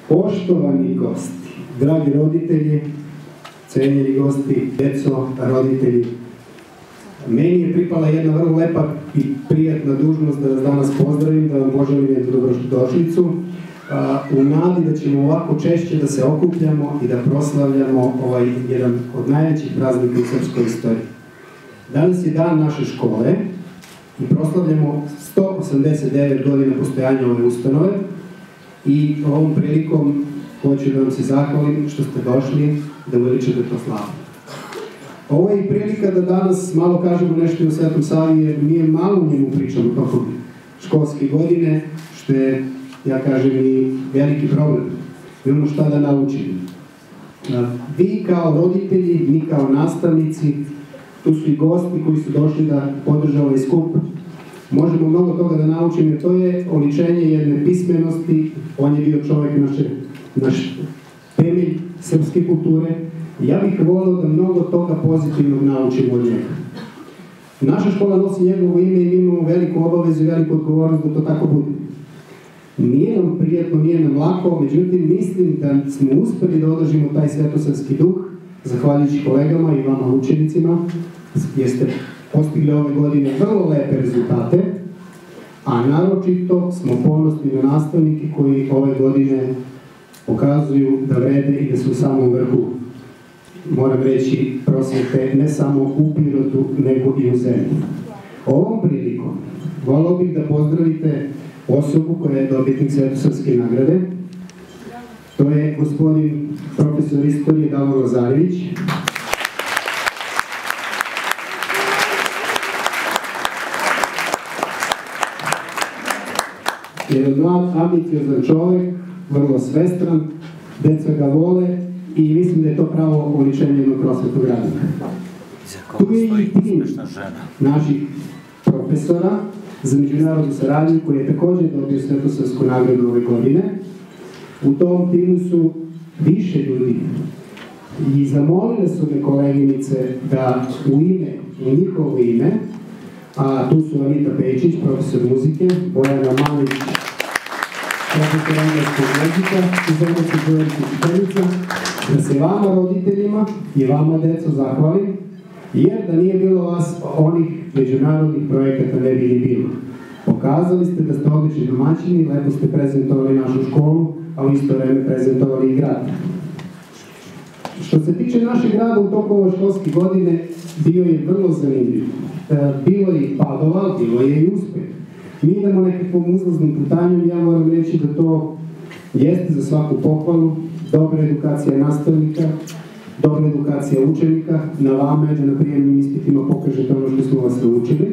Poštovani gosti, dragi roditelji, cenjeni gosti, djeco, roditelji, meni je pripala jedna vrlo lepa i prijatna dužnost da vas danas pozdravim, da vam poželim jednu dobrodošlicu, u nadi da ćemo ovako češće da se okupljamo i da proslavljamo ovaj jedan od najvećih praznika u srpskoj istoriji. Danas je dan naše škole i proslavljamo 189 godina postojanja ove ustanove i ovom prilikom hoću da vam se zahvalim što ste došli da veličate to slavu. Ovo je i prilika da danas malo kažemo nešto o Svetom Savi, jer nije malo u njemu pričamo tokom školske godine, što je, ja kažem, i veliki problem. Imamo šta da naučimo. Vi kao roditelji, mi kao nastavnici, tu su i gosti koji su došli da podrže ovaj skup, možemo mnogo toga da naučimo, jer to je oličenje jedne pismenosti, on je bio čovjek naš temelj srpske kulture. Ja bih volio da mnogo toga pozitivnog naučimo od njega. Naša škola nosi njegovo ime i imamo veliku obavezu i veliku odgovornost da to tako bude. Nije nam prijatno, nije nam lako, međutim mislim da smo uspeli da održimo taj svetosavski duh, zahvaljujući kolegama i vama učenicima, jer ste postigli ove godine vrlo lepe rezultate, a naročito smo ponosni na nastavnike koji ove godine pokazuju da vrede i da su u samom vrhu, moram reći, prosvete ne samo u Pirotu, nego i u zemlji. Ovom prilikom volio bih da pozdravite osobu koja je dobitnik Svetosavske nagrade. To je gospodin profesor istorije Davor Lazarević. Jedan mlad, ambiciozan čovjek, vrlo svestran, deca ga vole i mislim da je to pravo oličenje jednog prosvetnog radnika. Tu je i tim naših profesora za međunarodnu saradnju koji je također dobio Svetosavsku nagradu ove godine. U tom timu su više ljudi i zamolile su me koleginice da u njihovo ime, a tu su Anita Pejčić, profesor muzike, Bojana Malić, profesor engleskog jezika i Zemljanski Đorić učiteljica, da se vama roditeljima i vama deco zahvalim, jer da nije bilo vas, onih međunarodnih projekata ne bi ni bilo. Pokazali ste da ste odlični domaćini, lepo ste prezentovali našu školu, a u isto vreme prezentovali i grad. Što se tiče našeg grada u toku ove školske godine, bio je vrlo zanimljiv. Bilo je i padova, bilo je i uspeh. Mi idemo nekakvom uzlaznom putanjem, ja moram reći da to jeste za svaku pohvalu, dobra edukacija nastavnika, dobra edukacija učenika, na vama je da na prijemnim ispitima pokažete ono što smo vas naučili.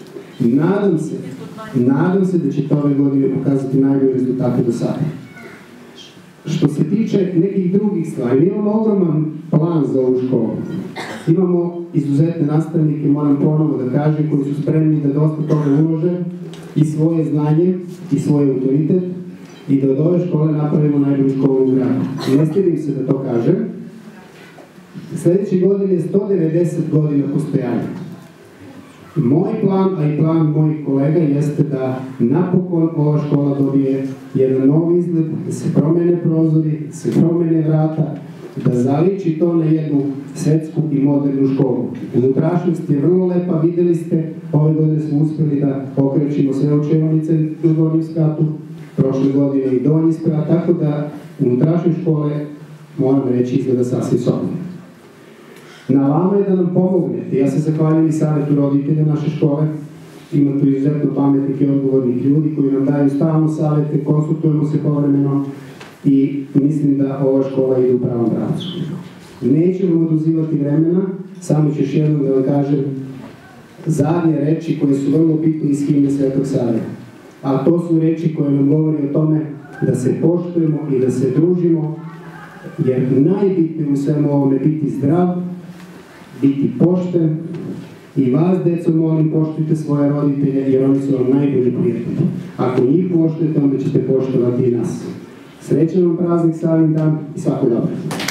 Nadam se da ćete ove godine pokazati najbolje rezultate do sada. Što se tiče nekih drugih stvari, imamo ogroman plan za ovu školu. Imamo izuzetne nastavnike, moram ponovo da kažem, koji su spremni da dosta toga ulože i svoje znanje i svoj autoritet i da od ove škole napravimo najbolju školu u gradu. Ne stidim se da to kažem. Sljedeće godine je 190 godina postojanja. Moj plan, a i plan mojih kolega, jeste da napokon ova škola dobije jedan novi izgled, da se promene prozori, da se promene vrata, da zaliči to na jednu svetsku i modernu školu. Unutrašnjost je vrlo lepa, videli ste, ove godine smo uspeli da pokrećimo sve učionice na gornjem spratu, prošle godine i donji sprat, tako da unutrašnje škole, moram reći, izgleda sasvim sobom. Na vama je da nam pomognete. Ja se zahvaljujem i savjetu roditelja naše škole. Ima tu izuzetno pametnih i odgovornih ljudi koji nam daju stalno savjete, konsultujemo se povremeno i mislim da ova škola ide u pravom pravcu. Nećemo vam oduzimati vremena, samo ću još jednom da vam kažem zadnje reči koje su vrlo bitne iz himne Svetog Save. A to su reči koje nam govori o tome da se poštujemo i da se družimo, jer najbitnije u svemu ovome biti zdrav, biti pošten i vas, deco, molim, poštujte svoje roditelje jer oni su vam najbolji prijatelji. Ako njih poštujete, onda ćete poštovati i nas. Srećan vam praznik, Savin dan i svako dobro.